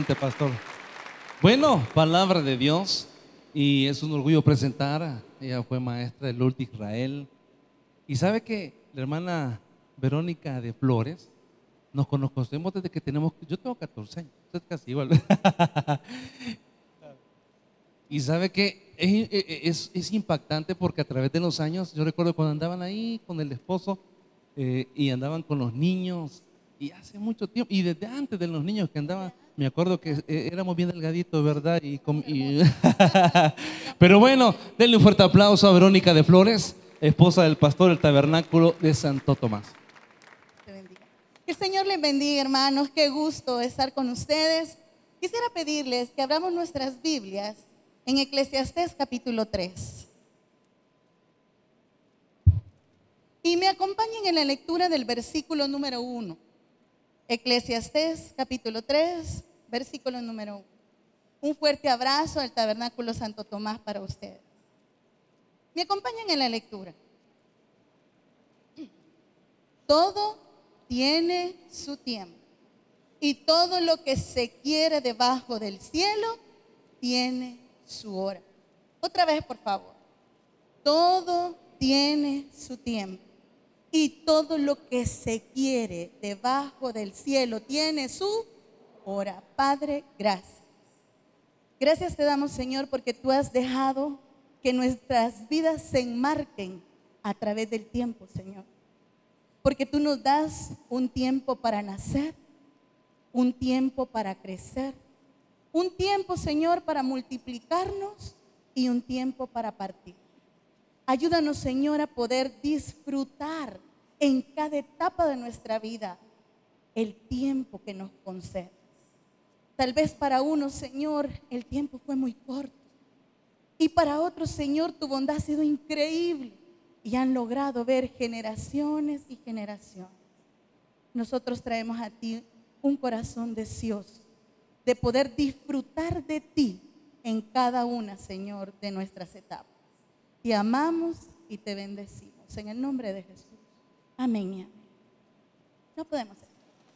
presente, pastor. Bueno, palabra de Dios. Y es un orgullo presentar. Ella fue maestra de Lourdes Israel. Y sabe que la hermana Verónica de Flores, nos conocemos desde que tenemos, yo tengo 14 años, usted casi igual. Y sabe que es impactante porque a través de los años, yo recuerdo cuando andaban ahí con el esposo y andaban con los niños, y hace mucho tiempo, y desde antes de los niños que andaban, me acuerdo que éramos bien delgaditos, ¿verdad? Pero bueno, denle un fuerte aplauso a Verónica de Flores, esposa del pastor del tabernáculo de Santo Tomás. Te bendiga. Que el Señor les bendiga, hermanos. Qué gusto estar con ustedes. Quisiera pedirles que abramos nuestras Biblias en Eclesiastés capítulo 3. Y me acompañen en la lectura del versículo número 1. Eclesiastés capítulo 3, versículo número 1. Un fuerte abrazo al tabernáculo Santo Tomás para ustedes. Me acompañan en la lectura. Todo tiene su tiempo, y todo lo que se quiere debajo del cielo tiene su hora. Otra vez, por favor. Todo tiene su tiempo, y todo lo que se quiere debajo del cielo tiene su hora. Padre, gracias. Gracias te damos, Señor, porque tú has dejado que nuestras vidas se enmarquen a través del tiempo, Señor. Porque tú nos das un tiempo para nacer, un tiempo para crecer, un tiempo, Señor, para multiplicarnos y un tiempo para partir. Ayúdanos, Señor, a poder disfrutar en cada etapa de nuestra vida el tiempo que nos concedes. Tal vez para unos, Señor, el tiempo fue muy corto. Y para otros, Señor, tu bondad ha sido increíble y han logrado ver generaciones y generaciones. Nosotros traemos a ti un corazón deseoso de poder disfrutar de ti en cada una, Señor, de nuestras etapas. Te amamos y te bendecimos en el nombre de Jesús. Amén y amén. No podemos hacer.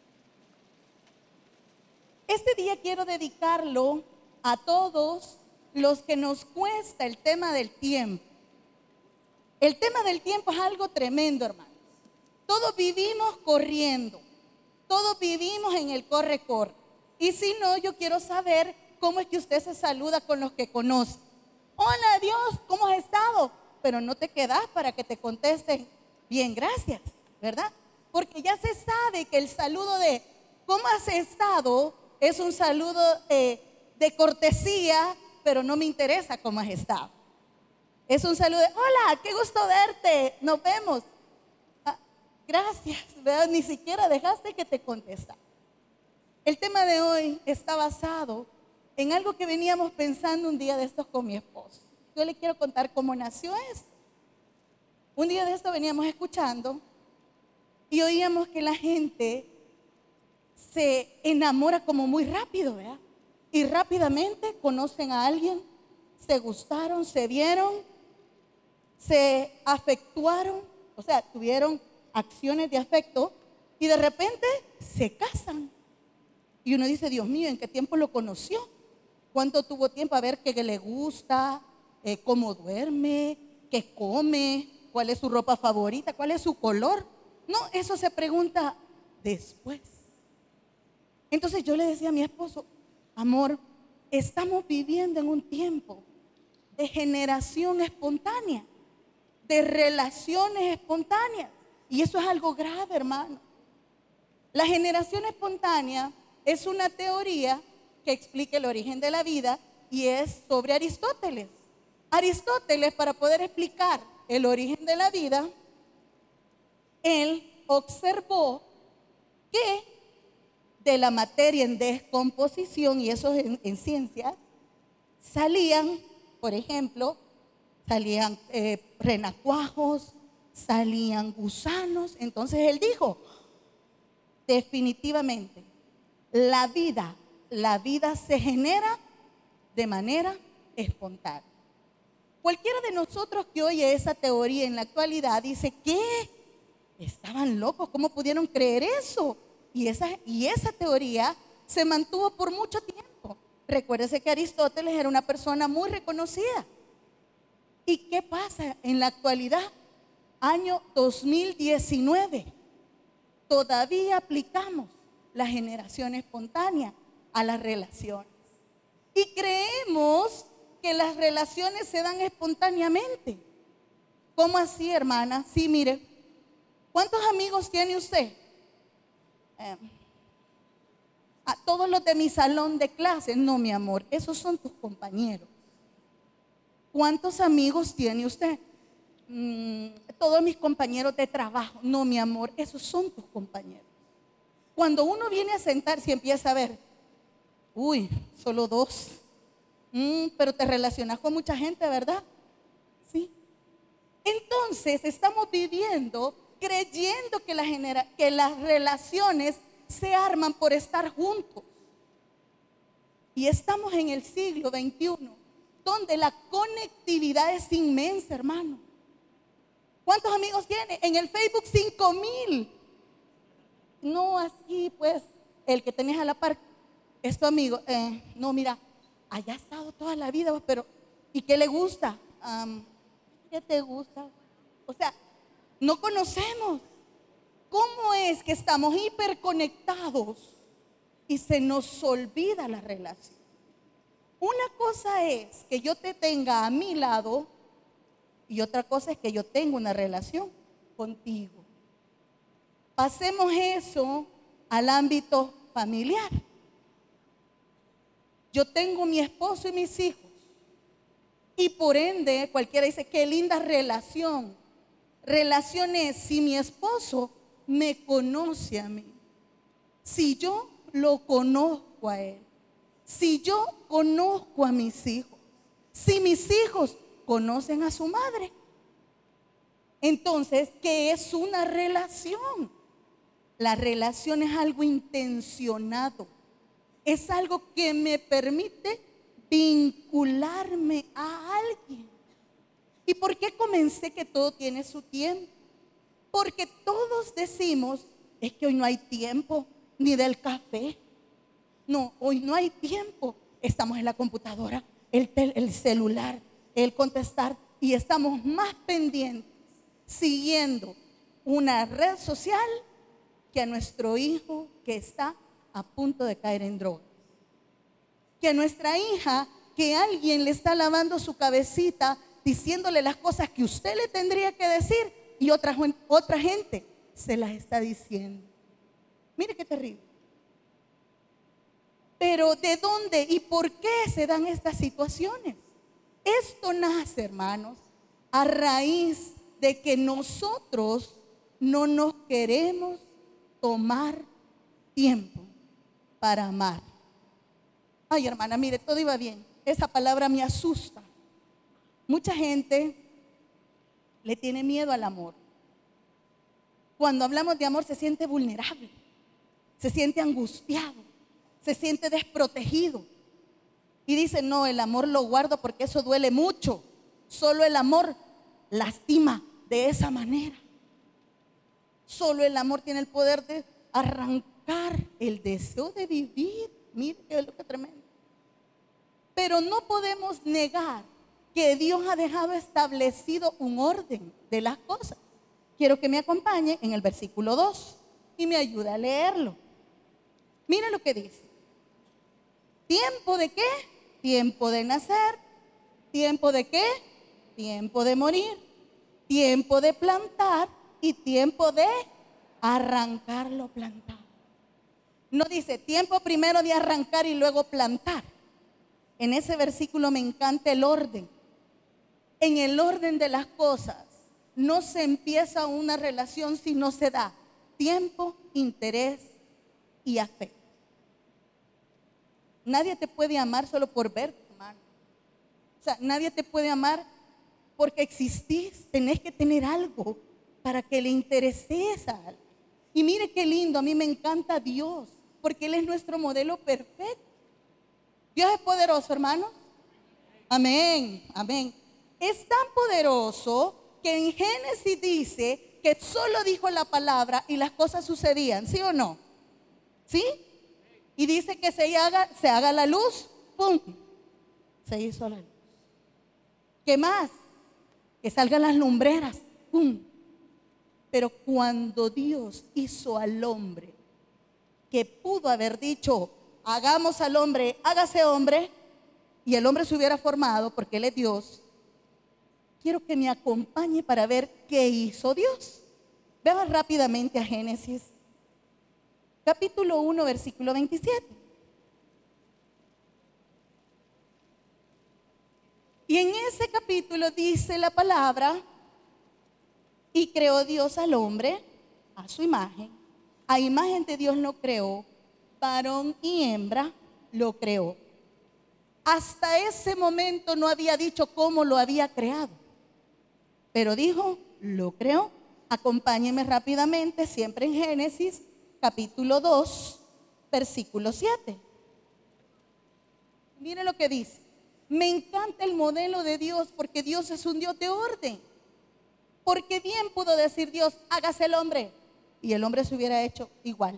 Este día quiero dedicarlo a todos los que nos cuesta el tema del tiempo. El tema del tiempo es algo tremendo, hermanos. Todos vivimos corriendo, todos vivimos en el corre-corre. Y si no, yo quiero saber cómo es que usted se saluda con los que conoce. Hola, Dios, ¿cómo has estado? Pero no te quedas para que te contesten bien, gracias, ¿verdad? Porque ya se sabe que el saludo de ¿cómo has estado? Es un saludo de cortesía, pero no me interesa cómo has estado. Es un saludo de hola, qué gusto verte, nos vemos. Gracias, ¿verdad? Ni siquiera dejaste que te contestara. El tema de hoy está basado en algo que veníamos pensando un día de estos con mi esposo. Yo le quiero contar cómo nació esto. Un día de esto veníamos escuchando y oíamos que la gente se enamora como muy rápido, ¿verdad? Y rápidamente conocen a alguien, se gustaron, se vieron, se afectuaron, o sea, tuvieron acciones de afecto y de repente se casan. Y uno dice, Dios mío, ¿en qué tiempo lo conoció? ¿Cuánto tuvo tiempo a ver qué le gusta, cómo duerme, qué come, cuál es su ropa favorita, cuál es su color? No, eso se pregunta después. Entonces yo le decía a mi esposo, amor, estamos viviendo en un tiempo de generación espontánea, de relaciones espontáneas. Y eso es algo grave, hermano. La generación espontánea es una teoría que explica el origen de la vida y es sobre Aristóteles. Aristóteles, para poder explicar el origen de la vida, él observó que de la materia en descomposición, y eso en ciencias, salían, por ejemplo, salían renacuajos, salían gusanos. Entonces él dijo, definitivamente, la vida se genera de manera espontánea. Cualquiera de nosotros que oye esa teoría en la actualidad dice, ¿qué? Estaban locos, ¿cómo pudieron creer eso? Y esa teoría se mantuvo por mucho tiempo. Recuérdese que Aristóteles era una persona muy reconocida. ¿Y qué pasa en la actualidad? Año 2019. Todavía aplicamos la generación espontánea a las relaciones. Y creemos que las relaciones se dan espontáneamente. ¿Cómo así, hermana? Sí, mire. ¿Cuántos amigos tiene usted? A todos los de mi salón de clase. No, mi amor, esos son tus compañeros. ¿Cuántos amigos tiene usted? Todos mis compañeros de trabajo. No, mi amor, esos son tus compañeros. Cuando uno viene a sentarse y empieza a ver, uy, solo dos. Pero te relacionas con mucha gente, ¿verdad? Sí. Entonces estamos viviendo creyendo que las relaciones se arman por estar juntos. Y estamos en el siglo XXI, donde la conectividad es inmensa, hermano. ¿Cuántos amigos tiene? En el Facebook 5,000. No así, pues, el que tenés a la par, es tu amigo. No, mira, allá ha estado toda la vida, pero ¿y qué le gusta? ¿Qué te gusta? O sea, no conocemos. ¿Cómo es que estamos hiperconectados y se nos olvida la relación? Una cosa es que yo te tenga a mi lado y otra cosa es que yo tenga una relación contigo. Pasemos eso al ámbito familiar. Yo tengo mi esposo y mis hijos y por ende cualquiera dice, qué linda relación. Relación es si mi esposo me conoce a mí, si yo lo conozco a él, si yo conozco a mis hijos, si mis hijos conocen a su madre. Entonces, ¿qué es una relación? La relación es algo intencionado, es algo que me permite vincularme a alguien. ¿Y por qué comencé que todo tiene su tiempo? Porque todos decimos, es que hoy no hay tiempo ni del café. No, hoy no hay tiempo. Estamos en la computadora, el celular, el contestar y estamos más pendientes siguiendo una red social que a nuestro hijo que está a punto de caer en drogas. Que a nuestra hija que alguien le está lavando su cabecita diciéndole las cosas que usted le tendría que decir y otra gente se las está diciendo. Mire qué terrible. Pero ¿de dónde y por qué se dan estas situaciones? Esto nace, hermanos, a raíz de que nosotros no nos queremos tomar tiempo para amar. Ay, hermana, mire, todo iba bien. Esa palabra me asusta. Mucha gente le tiene miedo al amor. Cuando hablamos de amor se siente vulnerable, se siente angustiado, se siente desprotegido. Y dice, no, el amor lo guardo porque eso duele mucho. Solo el amor lastima de esa manera. Solo el amor tiene el poder de arrancar el deseo de vivir. Mire qué es lo que tremendo. Pero no podemos negar que Dios ha dejado establecido un orden de las cosas. Quiero que me acompañe en el versículo 2 y me ayude a leerlo. Mira lo que dice. ¿Tiempo de qué? Tiempo de nacer. ¿Tiempo de qué? Tiempo de morir. Tiempo de plantar y tiempo de arrancar lo plantado. No dice tiempo primero de arrancar y luego plantar. En ese versículo me encanta el orden. En el orden de las cosas no se empieza una relación si no se da tiempo, interés y afecto. Nadie te puede amar solo por verte, hermano. O sea, nadie te puede amar porque existís. Tenés que tener algo para que le intereses a alguien. Y mire qué lindo, a mí me encanta Dios, porque Él es nuestro modelo perfecto. Dios es poderoso, hermano. Amén, amén. Es tan poderoso que en Génesis dice que solo dijo la palabra y las cosas sucedían, ¿sí o no? ¿Sí? Y dice que se haga la luz, ¡pum! Se hizo la luz. ¿Qué más? Que salgan las lumbreras, ¡pum! Pero cuando Dios hizo al hombre, que pudo haber dicho, hagamos al hombre, hágase hombre, y el hombre se hubiera formado porque Él es Dios, quiero que me acompañe para ver qué hizo Dios. Veamos rápidamente a Génesis, capítulo 1, versículo 27. Y en ese capítulo dice la palabra, y creó Dios al hombre a su imagen. A imagen de Dios lo creó, varón y hembra lo creó. Hasta ese momento no había dicho cómo lo había creado, pero dijo, lo creó. Acompáñenme rápidamente, siempre en Génesis, capítulo 2, versículo 7. Miren lo que dice. Me encanta el modelo de Dios porque Dios es un Dios de orden. Porque bien pudo decir Dios, hágase el hombre, y el hombre se hubiera hecho igual.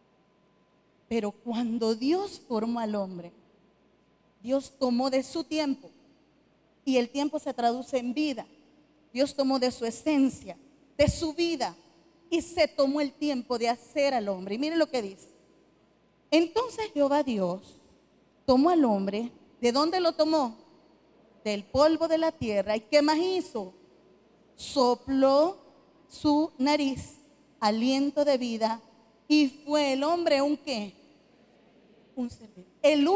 Pero cuando Dios formó al hombre, Dios tomó de su tiempo, y el tiempo se traduce en vida. Dios tomó de su esencia, de su vida, y se tomó el tiempo de hacer al hombre. Y miren lo que dice. Entonces Jehová Dios tomó al hombre. ¿De dónde lo tomó? Del polvo de la tierra. ¿Y qué más hizo? Sopló su nariz, aliento de vida, y fue el hombre un ¿qué? Un ser vivo. El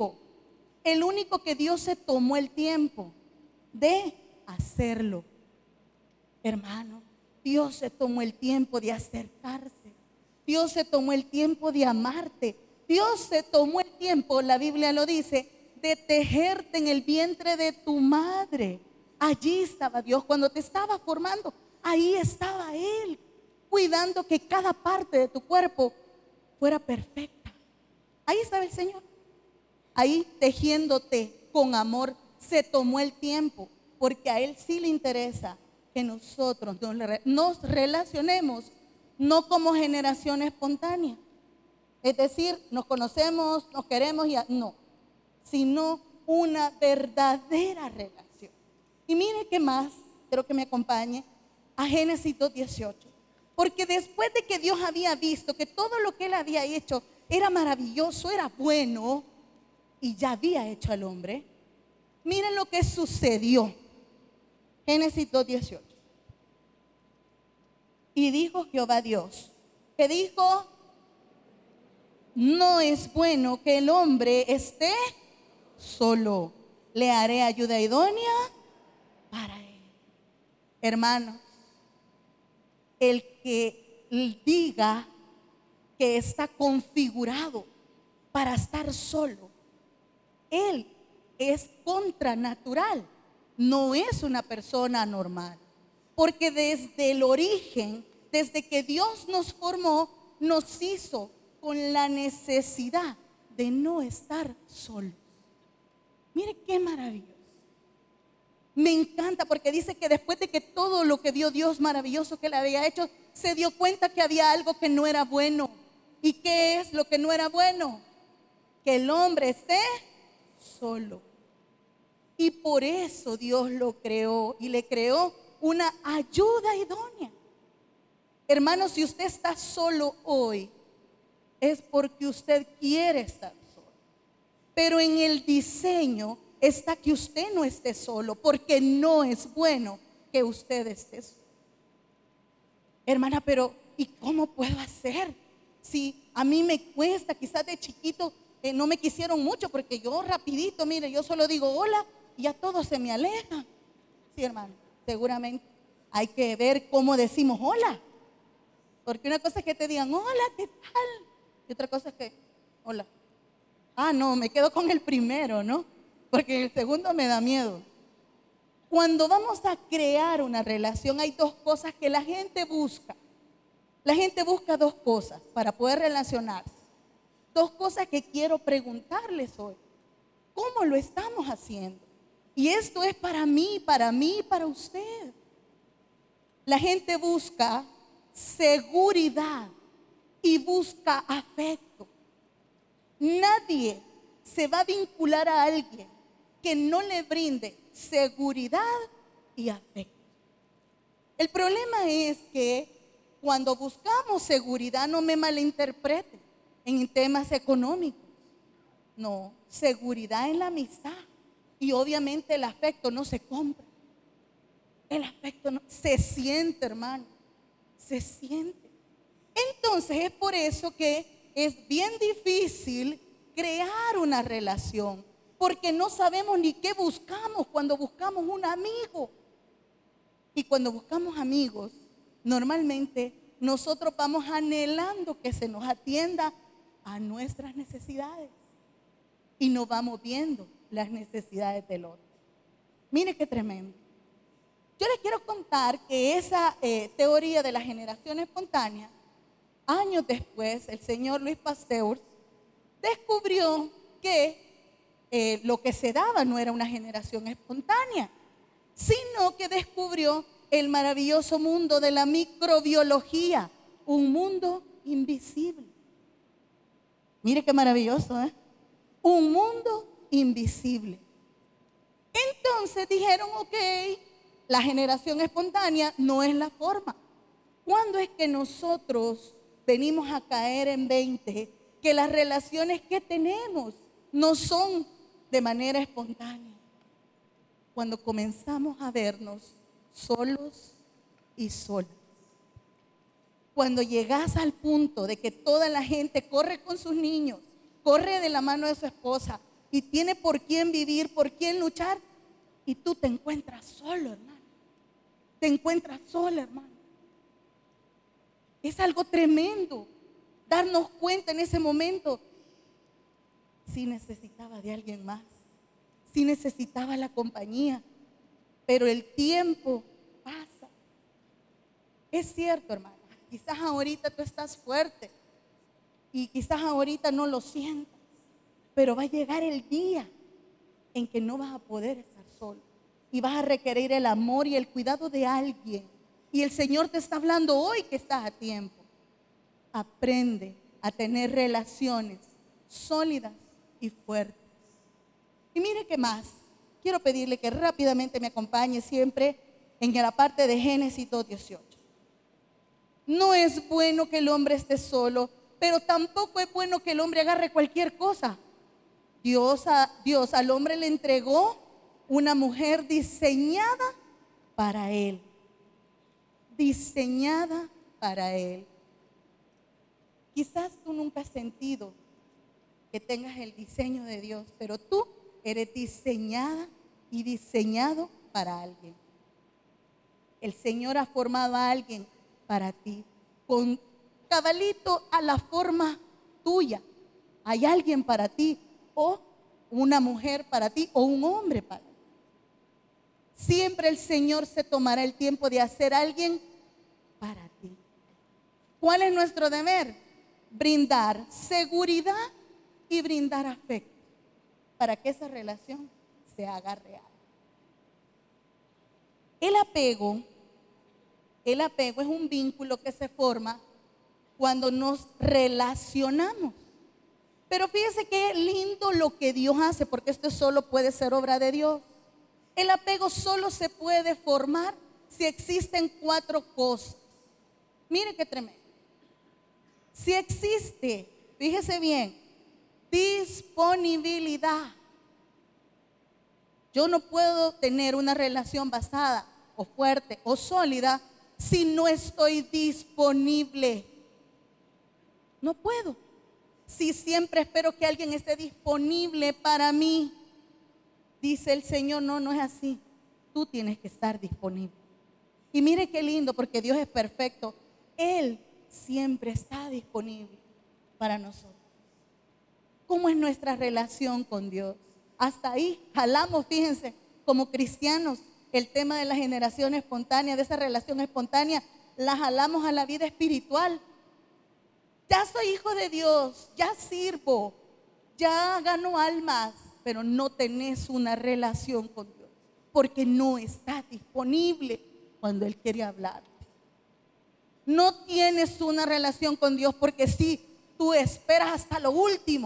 único que Dios se tomó el tiempo de hacerlo. Hermano, Dios se tomó el tiempo de acercarse. Dios se tomó el tiempo de amarte. Dios se tomó el tiempo, la Biblia lo dice, de tejerte en el vientre de tu madre. Allí estaba Dios cuando te estaba formando. Ahí estaba Él, cuidando que cada parte de tu cuerpo fuera perfecta. Ahí estaba el Señor. Ahí tejiéndote con amor. Se tomó el tiempo, porque a Él sí le interesa que nosotros nos relacionemos, no como generación espontánea. Es decir, nos conocemos, nos queremos y no, sino una verdadera relación. Y mire qué más, quiero que me acompañe a Génesis 2:18. Porque después de que Dios había visto que todo lo que Él había hecho era maravilloso, era bueno, y ya había hecho al hombre, miren lo que sucedió. Génesis 2:18. Y dijo Jehová Dios, que dijo, no es bueno que el hombre esté solo, le haré ayuda idónea para él. Hermanos, el que diga que está configurado para estar solo, él es contranatural, no es una persona normal. Porque desde el origen, desde que Dios nos formó, nos hizo con la necesidad de no estar solos. Mire qué maravilloso. Me encanta porque dice que después de que todo lo que vio Dios maravilloso que le había hecho, se dio cuenta que había algo que no era bueno. ¿Y qué es lo que no era bueno? Que el hombre esté solo. Y por eso Dios lo creó y le creó una ayuda idónea. Hermano, si usted está solo hoy, es porque usted quiere estar solo. Pero en el diseño está que usted no esté solo, porque no es bueno que usted esté solo. Hermana, pero ¿y cómo puedo hacer? Si a mí me cuesta, quizás de chiquito no me quisieron mucho, porque yo rapidito, mire, yo solo digo hola y a todos se me alejan. Sí, hermano, seguramente hay que ver cómo decimos hola. Porque una cosa es que te digan hola, ¿qué tal? Y otra cosa es que, hola. Ah, no, me quedo con el primero, ¿no? Porque el segundo me da miedo. Cuando vamos a crear una relación, hay dos cosas que la gente busca. La gente busca dos cosas para poder relacionarse. Dos cosas que quiero preguntarles hoy. ¿Cómo lo estamos haciendo? Y esto es para mí, para usted. La gente busca seguridad y busca afecto. Nadie se va a vincular a alguien que no le brinde seguridad y afecto. El problema es que cuando buscamos seguridad, no me malinterpreten, en temas económicos. No, seguridad en la amistad. Y obviamente el afecto no se compra. El afecto no, se siente, hermano. Se siente. Entonces es por eso que es bien difícil crear una relación. Porque no sabemos ni qué buscamos cuando buscamos un amigo. Y cuando buscamos amigos, normalmente nosotros vamos anhelando que se nos atienda a nuestras necesidades. Y no vamos viendo las necesidades del otro. Mire qué tremendo. Yo les quiero contar que esa teoría de la generación espontánea, años después, el señor Louis Pasteur descubrió que lo que se daba no era una generación espontánea, sino que descubrió el maravilloso mundo de la microbiología, un mundo invisible. Mire qué maravilloso, ¿eh? Un mundo invisible. Entonces dijeron, ok, la generación espontánea no es la forma. ¿Cuándo es que nosotros venimos a caer en 20 que las relaciones que tenemos no son de manera espontánea? Cuando comenzamos a vernos solos y solas. Cuando llegas al punto de que toda la gente corre con sus niños, corre de la mano de su esposa y tiene por quién vivir, por quién luchar, y tú te encuentras solo, hermano. Te encuentras sola, hermano. Es algo tremendo darnos cuenta en ese momento. Si necesitaba de alguien más, si necesitaba la compañía, pero el tiempo pasa. Es cierto, hermano. Quizás ahorita tú estás fuerte y quizás ahorita no lo sientas, pero va a llegar el día en que no vas a poder estar solo y vas a requerir el amor y el cuidado de alguien. Y el Señor te está hablando hoy que estás a tiempo. Aprende a tener relaciones sólidas y fuertes. Y mire qué más. Quiero pedirle que rápidamente me acompañe siempre en la parte de Génesis 2:18. No es bueno que el hombre esté solo, pero tampoco es bueno que el hombre agarre cualquier cosa. Dios al hombre le entregó una mujer diseñada para él. Diseñada para él. Quizás tú nunca has sentido que tengas el diseño de Dios, pero tú eres diseñada y diseñado para alguien. El Señor ha formado a alguien para ti, con cabalito a la forma tuya. Hay alguien para ti, o una mujer para ti, o un hombre para ti. Siempre el Señor se tomará el tiempo de hacer a alguien para ti. ¿Cuál es nuestro deber? Brindar seguridad y brindar afecto para que esa relación se haga real. El apego es un vínculo que se forma cuando nos relacionamos. Pero fíjese qué lindo lo que Dios hace, porque esto solo puede ser obra de Dios. El apego solo se puede formar si existen 4 cosas. Mire qué tremendo. Si existe, fíjese bien, disponibilidad. Yo no puedo tener una relación basada o fuerte o sólida si no estoy disponible. No puedo. Si siempre espero que alguien esté disponible para mí, dice el Señor, no es así. Tú tienes que estar disponible. Y mire qué lindo, porque Dios es perfecto. Él siempre está disponible para nosotros. ¿Cómo es nuestra relación con Dios? Hasta ahí jalamos, fíjense, como cristianos, el tema de la generación espontánea, de esa relación espontánea, la jalamos a la vida espiritual. Ya soy hijo de Dios, ya sirvo, ya gano almas, pero no tenés una relación con Dios, porque no estás disponible cuando Él quiere hablar. No tienes una relación con Dios porque si tú esperas hasta lo último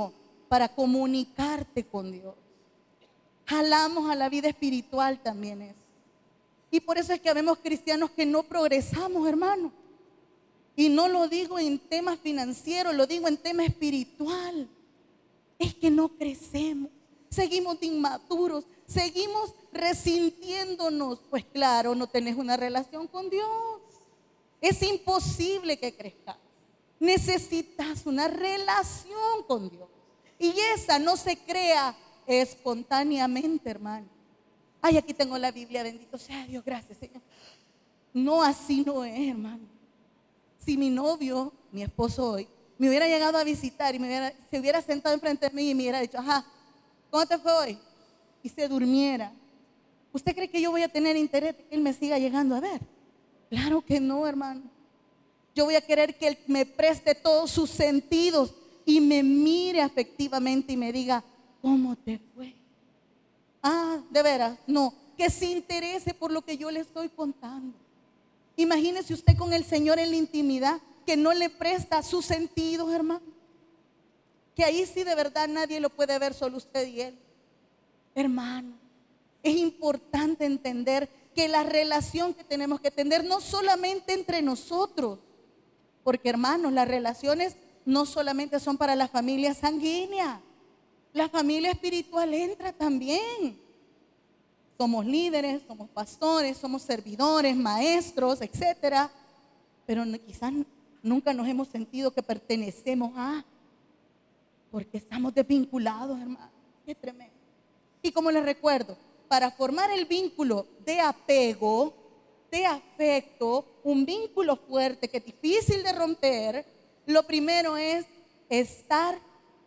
para comunicarte con Dios. Jalamos a la vida espiritual también eso. Y por eso es que habemos cristianos que no progresamos, hermano. Y no lo digo en temas financieros, lo digo en tema espiritual. Es que no crecemos, seguimos de inmaduros, seguimos resintiéndonos. Pues claro, no tenés una relación con Dios. Es imposible que crezcas. Necesitas una relación con Dios. Y esa no se crea espontáneamente, hermano. Ay, aquí tengo la Biblia, bendito sea Dios, gracias, Señor. No, así no es, hermano. Si mi novio, mi esposo hoy, me hubiera llegado a visitar y se hubiera sentado enfrente de mí y me hubiera dicho, ajá, ¿cómo te fue hoy? Y se durmiera. ¿Usted cree que yo voy a tener interés de que él me siga llegando a ver? Claro que no, hermano. Yo voy a querer que él me preste todos sus sentidos y me mire afectivamente y me diga, ¿cómo te fue? Ah, de veras, no, que se interese por lo que yo le estoy contando. Imagínese usted con el Señor en la intimidad, que no le presta sus sentidos, hermano. Que ahí sí de verdad nadie lo puede ver, solo usted y él. Hermano, es importante entender que la relación que tenemos que tener no solamente entre nosotros, porque hermanos, las relaciones no solamente son para la familia sanguínea, la familia espiritual entra también. Somos líderes, somos pastores, somos servidores, maestros, etcétera, pero quizás nunca nos hemos sentido que pertenecemos a, porque estamos desvinculados, hermano. Qué tremendo. Y como les recuerdo, para formar el vínculo de apego, de afecto, un vínculo fuerte que es difícil de romper, lo primero es estar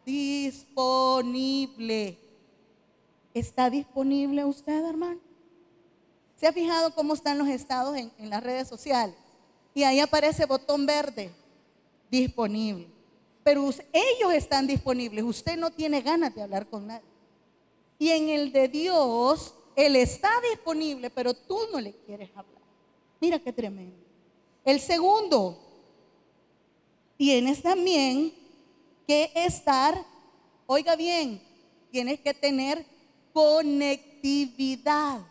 disponible. ¿Está disponible usted, hermano? ¿Se ha fijado cómo están los estados en las redes sociales? Y ahí aparece botón verde, disponible. Pero ellos están disponibles, usted no tiene ganas de hablar con nadie. Y en el de Dios, Él está disponible, pero tú no le quieres hablar. Mira qué tremendo. El segundo, tienes también que estar, oiga bien, tienes que tener conectividad.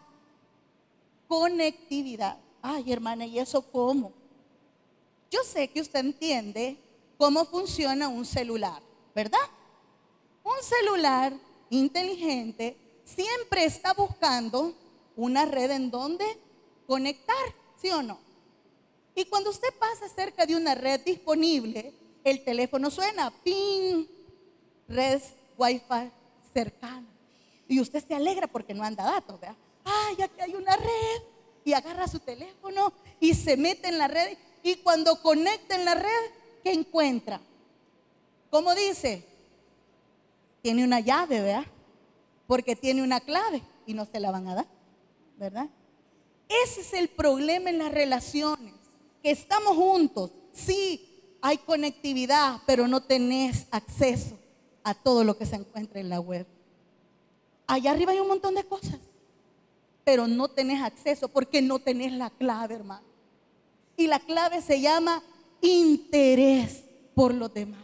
Conectividad. Ay, hermana, ¿y eso cómo? Yo sé que usted entiende cómo funciona un celular, ¿verdad? Un celular inteligente siempre está buscando una red en donde conectar, ¿sí o no? Y cuando usted pasa cerca de una red disponible, el teléfono suena, ping, red Wi-Fi cercana. Y usted se alegra porque no anda datos, ¿verdad? Ay, aquí hay una red. Y agarra su teléfono y se mete en la red. Y cuando conecta en la red, ¿qué encuentra? ¿Cómo dice? Tiene una llave, ¿verdad? Porque tiene una clave y no se la van a dar, ¿verdad? Ese es el problema en las relaciones, que estamos juntos, sí, hay conectividad, pero no tenés acceso a todo lo que se encuentra en la web. Allá arriba hay un montón de cosas, pero no tenés acceso porque no tenés la clave, hermano. Y la clave se llama interés por los demás.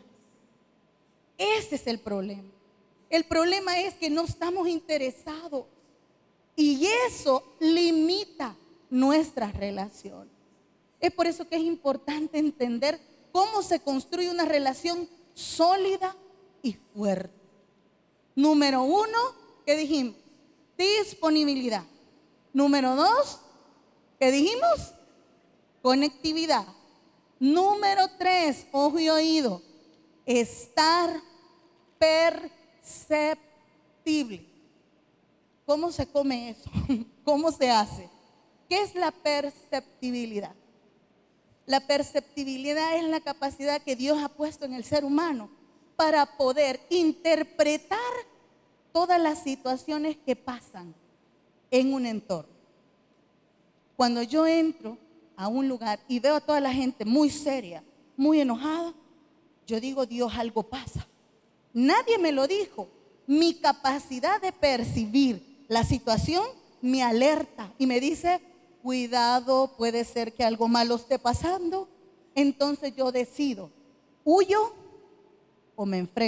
Ese es el problema. El problema es que no estamos interesados y eso limita nuestras relaciones. Es por eso que es importante entender cómo se construye una relación sólida y fuerte. Número 1, ¿qué dijimos? Disponibilidad. Número 2, ¿qué dijimos? Conectividad. Número 3, ojo y oído, estar perceptible. ¿Cómo se come eso? ¿Cómo se hace? ¿Qué es la perceptibilidad? La perceptibilidad es la capacidad que Dios ha puesto en el ser humano para poder interpretar todas las situaciones que pasan en un entorno. Cuando yo entro a un lugar y veo a toda la gente muy seria, muy enojada, yo digo, Dios, algo pasa. Nadie me lo dijo. Mi capacidad de percibir la situación me alerta y me dice, cuidado, puede ser que algo malo esté pasando. Entonces yo decido, ¿huyo o me enfrento?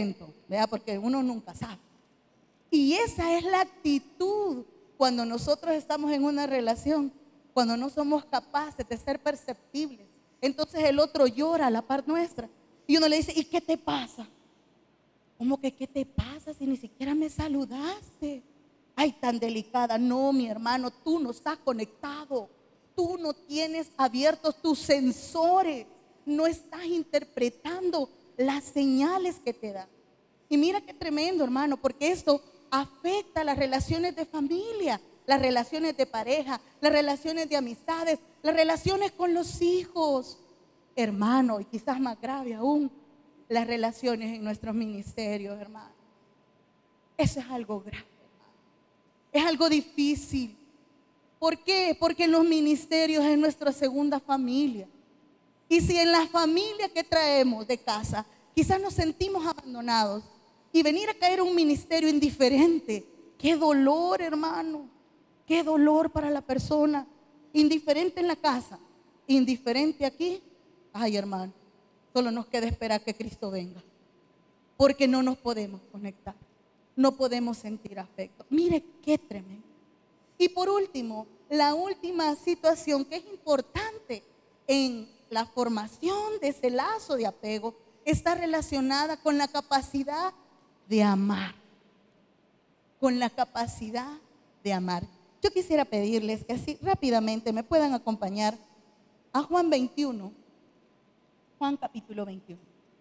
¿verdad? Porque uno nunca sabe. Y esa es la actitud cuando nosotros estamos en una relación, cuando no somos capaces de ser perceptibles. Entonces el otro llora a la par nuestra y uno le dice, ¿y qué te pasa? ¿Cómo que qué te pasa si ni siquiera me saludaste? Ay, tan delicada. No, mi hermano, tú no estás conectado. Tú no tienes abiertos tus sensores. No estás interpretando las señales que te dan. Y mira qué tremendo, hermano, porque esto afecta las relaciones de familia, las relaciones de pareja, las relaciones de amistades, las relaciones con los hijos, hermano, y quizás más grave aún, las relaciones en nuestros ministerios, hermano. Eso es algo grave, hermano. Es algo difícil. ¿Por qué? Porque en los ministerios es nuestra segunda familia. Y si en la familia que traemos de casa, quizás nos sentimos abandonados y venir a caer a un ministerio indiferente, qué dolor, hermano, qué dolor para la persona. Indiferente en la casa, indiferente aquí. Ay, hermano, solo nos queda esperar que Cristo venga, porque no nos podemos conectar, no podemos sentir afecto. Mire qué tremendo. Y por último, la última situación que es importante en la formación de ese lazo de apego está relacionada con la capacidad de amar. Con la capacidad de amar. Yo quisiera pedirles que así rápidamente me puedan acompañar a Juan 21. Juan capítulo 21.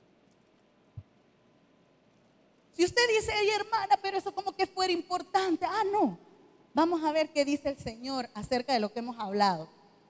Si usted dice, ay, hermana, pero eso como que fuera importante. Ah, no. Vamos a ver qué dice el Señor acerca de lo que hemos hablado.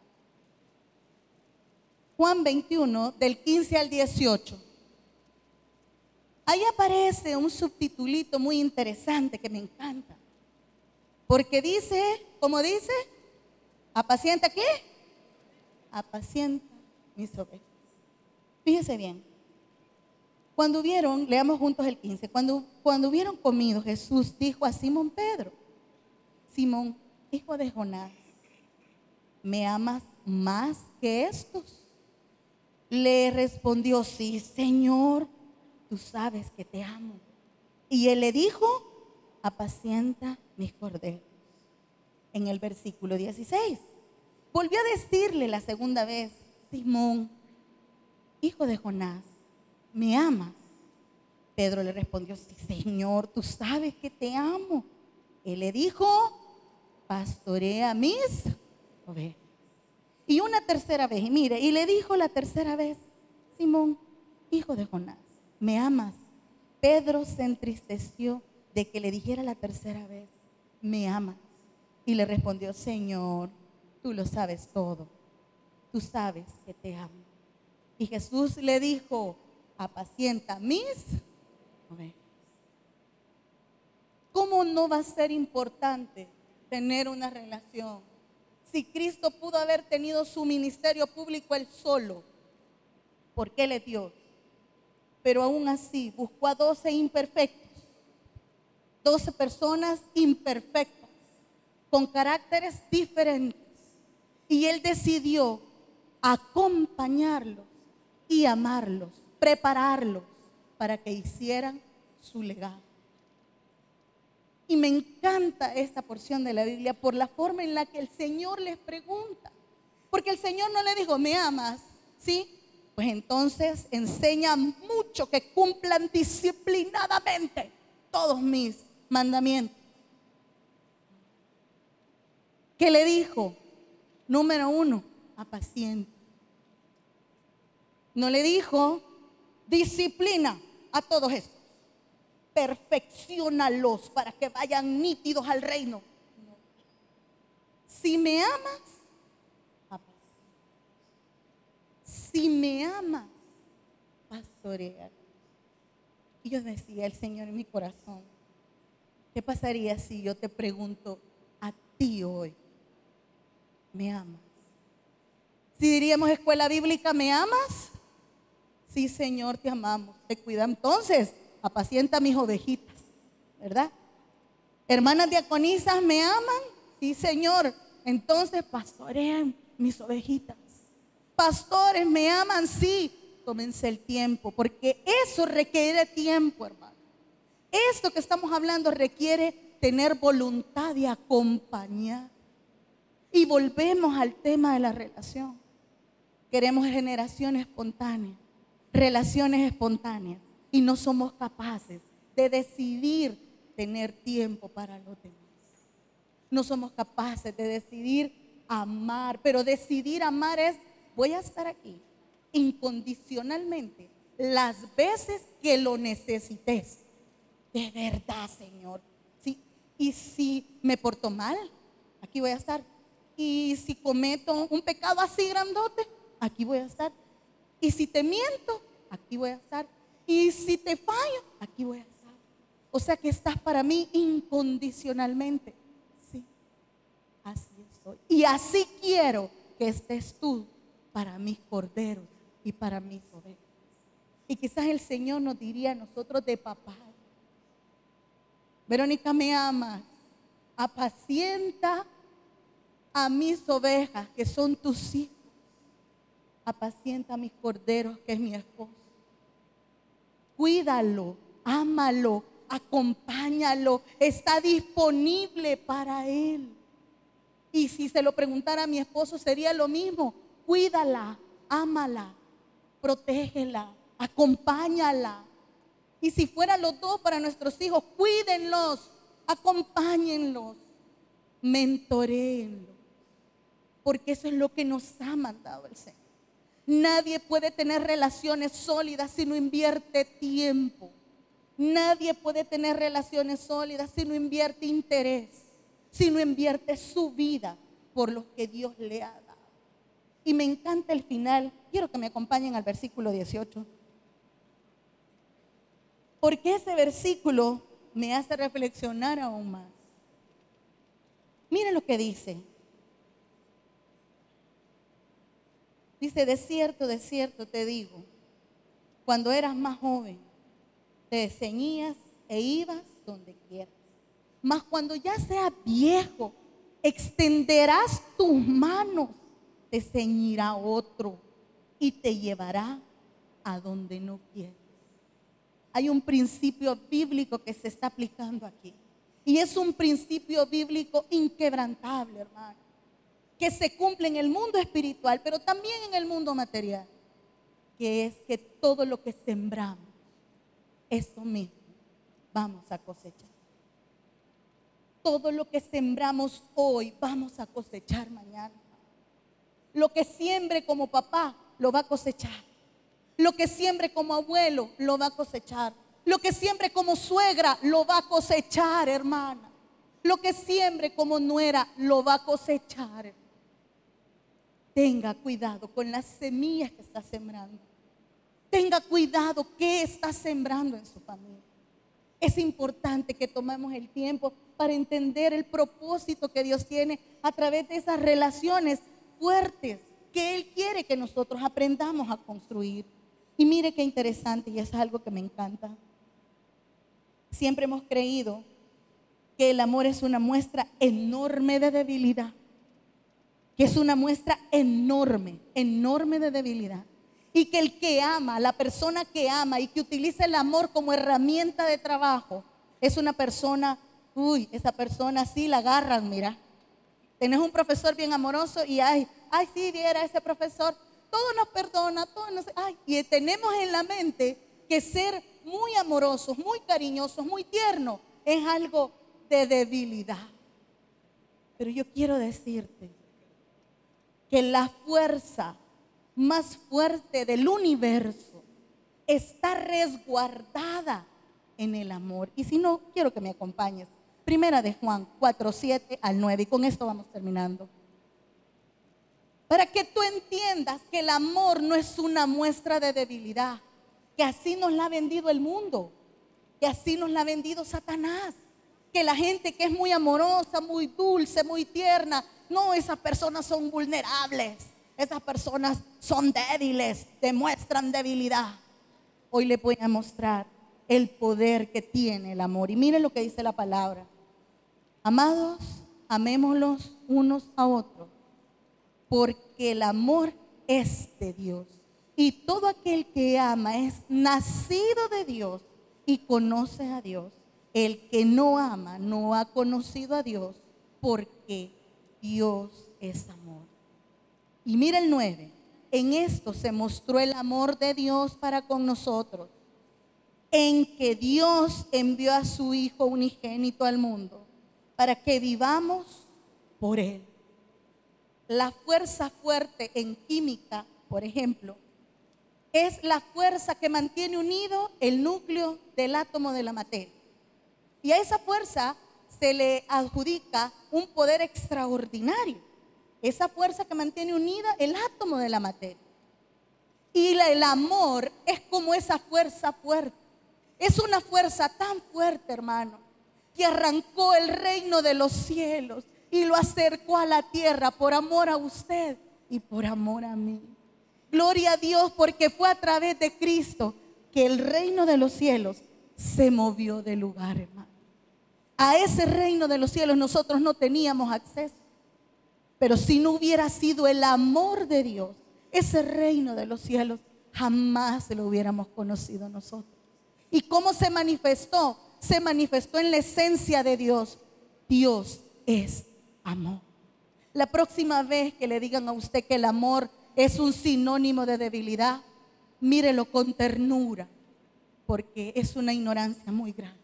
Juan 21, del 15 al 18. Ahí aparece un subtitulito muy interesante que me encanta. Porque dice, ¿cómo dice? ¿Apacienta qué? Apacienta mis ovejas. Fíjese bien. Cuando hubieron, leamos juntos el 15, cuando hubieron comido, Jesús dijo a Simón Pedro, Simón, hijo de Jonás, ¿me amas más que estos? Le respondió, sí, Señor, tú sabes que te amo. Y él le dijo, apacienta mis corderos. En el versículo 16, volvió a decirle la segunda vez, Simón, hijo de Jonás, ¿me amas? Pedro le respondió, sí, Señor, tú sabes que te amo. Él le dijo, pastorea mis ovejas. Y una tercera vez, y mire, y le dijo la tercera vez, Simón, hijo de Jonás, ¿me amas? Pedro se entristeció de que le dijera la tercera vez, ¿me amas? Y le respondió, Señor, tú lo sabes todo, tú sabes que te amo. Y Jesús le dijo, apacienta mis ovejas. ¿Cómo no va a ser importante tener una relación? Si Cristo pudo haber tenido su ministerio público él solo, porque Él es Dios. Pero aún así buscó a 12 imperfectos, 12 personas imperfectas, con caracteres diferentes. Y Él decidió acompañarlos y amarlos, prepararlos para que hicieran su legado. Y me encanta esta porción de la Biblia por la forma en la que el Señor les pregunta. Porque el Señor no le dijo, ¿me amas? ¿Sí? Pues entonces enseña mucho que cumplan disciplinadamente todos mis mandamientos. ¿Qué le dijo? Número 1, apacienta. No le dijo, disciplina a todos estos. Perfecciónalos para que vayan nítidos al reino. No. Si me amas, apacienta. Si me amas, pastorea. Y yo decía, el Señor en mi corazón, ¿qué pasaría si yo te pregunto a ti hoy, ¿me amas? Si diríamos escuela bíblica, ¿me amas? Sí, Señor, te amamos, te cuidamos. Entonces, apacienta mis ovejitas, ¿verdad? Hermanas diaconisas, ¿me aman? Sí, Señor. Entonces, pastorean mis ovejitas. Pastores, ¿me aman? Sí. Tómense el tiempo, porque eso requiere tiempo, hermano. Esto que estamos hablando requiere tener voluntad de acompañar. Y volvemos al tema de la relación. Queremos generación espontánea, relaciones espontáneas, y no somos capaces de decidir tener tiempo para los demás. No somos capaces de decidir amar, pero decidir amar es: voy a estar aquí incondicionalmente las veces que lo necesites. De verdad, Señor. Sí. Y si me porto mal, aquí voy a estar. Y si cometo un pecado así grandote, aquí voy a estar. Y si te miento, aquí voy a estar. Y si te fallo, aquí voy a estar. O sea que estás para mí incondicionalmente. Sí, así estoy. Y así quiero que estés tú para mis corderos y para mis ovejas. Y quizás el Señor nos diría a nosotros de papá: Verónica, me amas, apacienta a mis ovejas, que son tus hijos. Apacienta a mis corderos, que es mi esposo. Cuídalo, ámalo, acompáñalo, está disponible para él. Y si se lo preguntara a mi esposo, sería lo mismo: cuídala, ámala, protégela, acompáñala. Y si fueran los dos para nuestros hijos, cuídenlos, acompáñenlos, mentoréenlos, porque eso es lo que nos ha mandado el Señor. Nadie puede tener relaciones sólidas si no invierte tiempo. Nadie puede tener relaciones sólidas si no invierte interés, si no invierte su vida por lo que Dios le ha dado. Y me encanta el final. Quiero que me acompañen al versículo 18. Porque ese versículo me hace reflexionar aún más. Miren lo que dice. Dice: de cierto te digo, cuando eras más joven, te ceñías e ibas donde quieras. Mas cuando ya seas viejo, extenderás tus manos, te ceñirá otro y te llevará a donde no quieres. Hay un principio bíblico que se está aplicando aquí. Y es un principio bíblico inquebrantable, hermano, que se cumple en el mundo espiritual, pero también en el mundo material, que es que todo lo que sembramos, eso mismo vamos a cosechar. Todo lo que sembramos hoy, vamos a cosechar mañana. Lo que siembre como papá, lo va a cosechar. Lo que siembre como abuelo, lo va a cosechar. Lo que siembre como suegra, lo va a cosechar, hermana. Lo que siembre como nuera, lo va a cosechar. Tenga cuidado con las semillas que está sembrando. Tenga cuidado qué está sembrando en su familia. Es importante que tomemos el tiempo para entender el propósito que Dios tiene a través de esas relaciones fuertes que Él quiere que nosotros aprendamos a construir. Y mire qué interesante, y es algo que me encanta. Siempre hemos creído que el amor es una muestra enorme de debilidad. Que es una muestra enorme, enorme de debilidad. Y que el que ama, la persona que ama y que utiliza el amor como herramienta de trabajo, es una persona, esa persona sí la agarran, mira. Tenés un profesor bien amoroso y ay, sí, viera ese profesor, todo nos perdona, todo nos, y tenemos en la mente que ser muy amorosos, muy cariñosos, muy tiernos, es algo de debilidad. Pero yo quiero decirte que la fuerza más fuerte del universo está resguardada en el amor. Y si no, quiero que me acompañes. Primera de Juan 4:7 al 9, y con esto vamos terminando. Para que tú entiendas que el amor no es una muestra de debilidad, que así nos la ha vendido el mundo, que así nos la ha vendido Satanás, que la gente que es muy amorosa, muy dulce, muy tierna, no, esas personas son vulnerables, esas personas son débiles, demuestran debilidad. Hoy les voy a mostrar el poder que tiene el amor. Y miren lo que dice la palabra. Amados, amémoslos unos a otros, porque el amor es de Dios. Y todo aquel que ama es nacido de Dios y conoce a Dios. El que no ama no ha conocido a Dios, porque Dios es amor. Y mira el 9. En esto se mostró el amor de Dios para con nosotros, en que Dios envió a su Hijo unigénito al mundo para que vivamos por Él. La fuerza fuerte en química, por ejemplo, es la fuerza que mantiene unido el núcleo del átomo de la materia. Y a esa fuerza se le adjudica un poder extraordinario. Esa fuerza que mantiene unida el átomo de la materia. Y el amor es como esa fuerza fuerte. Es una fuerza tan fuerte, hermano, que arrancó el reino de los cielos y lo acercó a la tierra por amor a usted y por amor a mí. Gloria a Dios, porque fue a través de Cristo que el reino de los cielos se movió de lugar, hermano. A ese reino de los cielos nosotros no teníamos acceso. Pero si no hubiera sido el amor de Dios, ese reino de los cielos jamás lo hubiéramos conocido nosotros. ¿Y cómo se manifestó? Se manifestó en la esencia de Dios. Dios es amor. La próxima vez que le digan a usted que el amor es un sinónimo de debilidad, mírelo con ternura, porque es una ignorancia muy grande.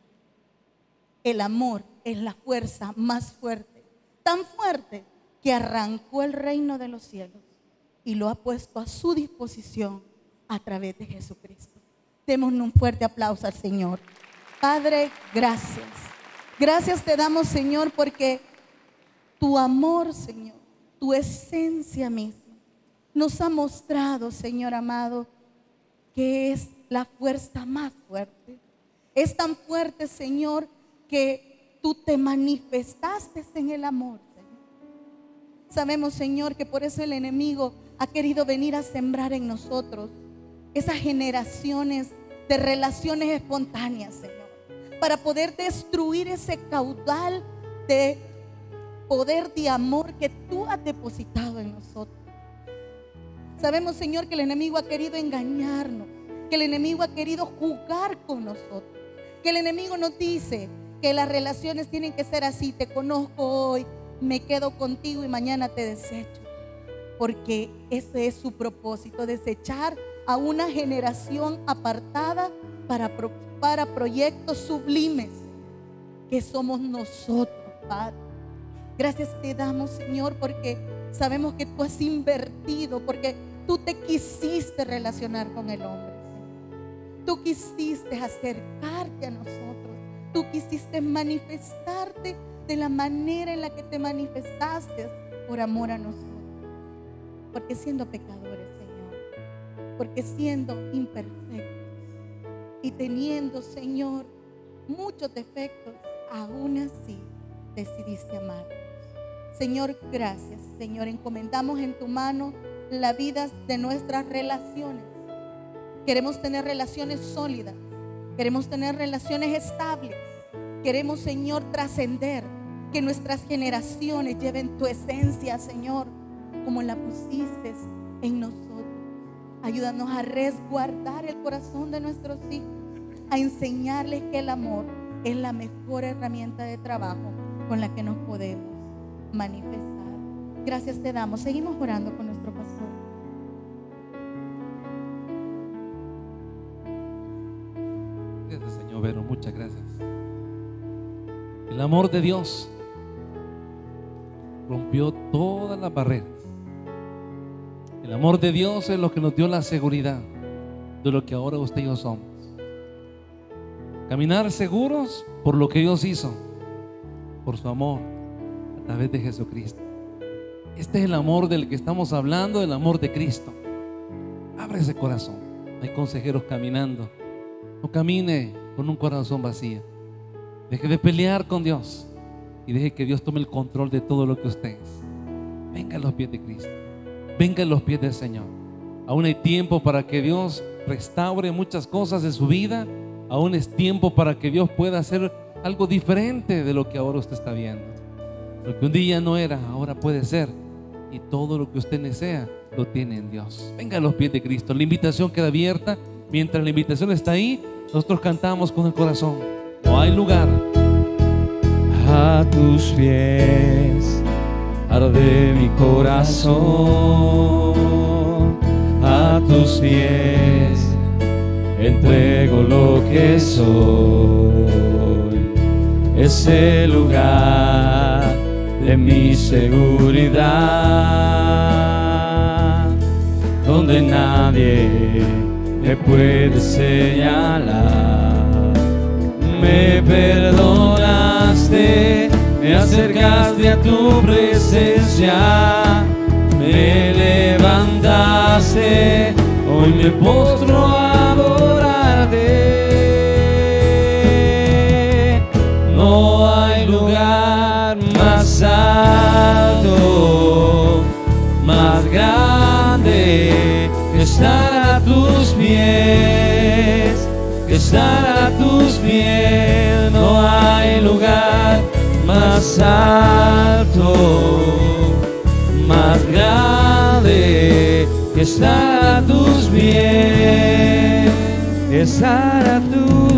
El amor es la fuerza más fuerte, tan fuerte que arrancó el reino de los cielos y lo ha puesto a su disposición a través de Jesucristo. Démosle un fuerte aplauso al Señor. Padre, gracias. Gracias te damos, Señor, porque tu amor, Señor, tu esencia misma, nos ha mostrado, Señor amado, que es la fuerza más fuerte. Es tan fuerte, Señor, que tú te manifestaste en el amor, Señor. Sabemos, Señor, que por eso el enemigo ha querido venir a sembrar en nosotros esas generaciones de relaciones espontáneas, Señor, para poder destruir ese caudal de poder de amor que tú has depositado en nosotros. Sabemos, Señor, que el enemigo ha querido engañarnos, que el enemigo ha querido jugar con nosotros, que el enemigo nos dice que las relaciones tienen que ser así: te conozco hoy, me quedo contigo y mañana te desecho. Porque ese es su propósito, desechar a una generación apartada para proyectos sublimes que somos nosotros, Padre. Gracias te damos, Señor, porque sabemos que tú has invertido, porque tú te quisiste relacionar con el hombre, Señor. Tú quisiste acercarte a nosotros. Tú quisiste manifestarte de la manera en la que te manifestaste por amor a nosotros. Porque siendo pecadores, Señor, porque siendo imperfectos y teniendo, Señor, muchos defectos, aún así decidiste amarnos. Señor, gracias, Señor. Encomendamos en tu mano la vida de nuestras relaciones. Queremos tener relaciones sólidas. Queremos tener relaciones estables. Queremos, Señor, trascender. Que nuestras generaciones lleven tu esencia, Señor, como la pusiste en nosotros. Ayúdanos a resguardar el corazón de nuestros hijos, a enseñarles que el amor es la mejor herramienta de trabajo con la que nos podemos manifestar. Gracias te damos. Seguimos orando con nuestro pastor. Gracias, Señor Vero, muchas gracias. El amor de Dios rompió todas las barreras. El amor de Dios es lo que nos dio la seguridad de lo que ahora usted y yo somos. Caminar seguros por lo que Dios hizo, por su amor a través de Jesucristo. Este es el amor del que estamos hablando, el amor de Cristo. Abre ese corazón. Hay consejeros caminando. No camine con un corazón vacío. Deje de pelear con Dios y deje que Dios tome el control de todo lo que usted es. Venga a los pies de Cristo. Venga a los pies del Señor. Aún hay tiempo para que Dios restaure muchas cosas de su vida. Aún es tiempo para que Dios pueda hacer algo diferente de lo que ahora usted está viendo. Lo que un día no era, ahora puede ser. Y todo lo que usted desea lo tiene en Dios. Venga a los pies de Cristo. La invitación queda abierta. Mientras la invitación está ahí, nosotros cantamos con el corazón. no hay lugar. A tus pies arde mi corazón, a tus pies entrego lo que soy. Es el lugar de mi seguridad, donde nadie me puede señalar. Me perdonaste, me acercaste a tu presencia, me levantaste, hoy me postro a adorarte. No hay lugar más alto, más grande que estar a tus pies, que estar a tus pies. No hay lugar más alto, más grande que estar a tus pies, estar a tus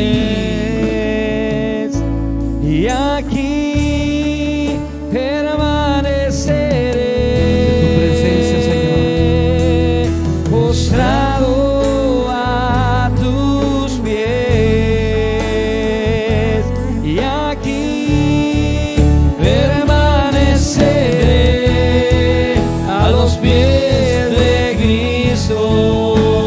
pies. Y aquí permaneceré En tu presencia, Señor. postrado a tus pies. Y aquí permaneceré a los pies de Cristo.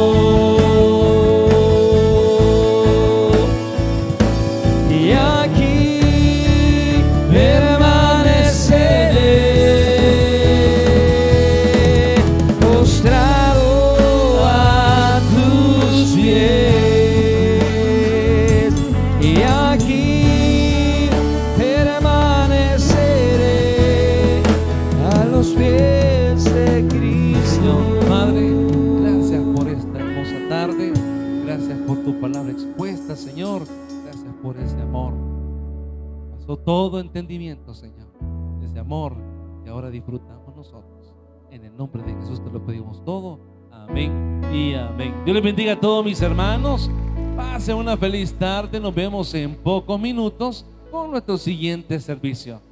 Y aquí permaneceré postrado a tus pies. Y aquí permaneceré a los pies de Cristo. Padre, gracias por esta hermosa tarde. Gracias por tu palabra expuesta, Señor. Gracias por ese amor. Pasó todo entendimiento, Señor. Ese amor que ahora disfrutamos nosotros. En el nombre de Jesús te lo pedimos todo. Amén y amén. Dios les bendiga a todos mis hermanos. Pasen una feliz tarde. Nos vemos en pocos minutos con nuestro siguiente servicio.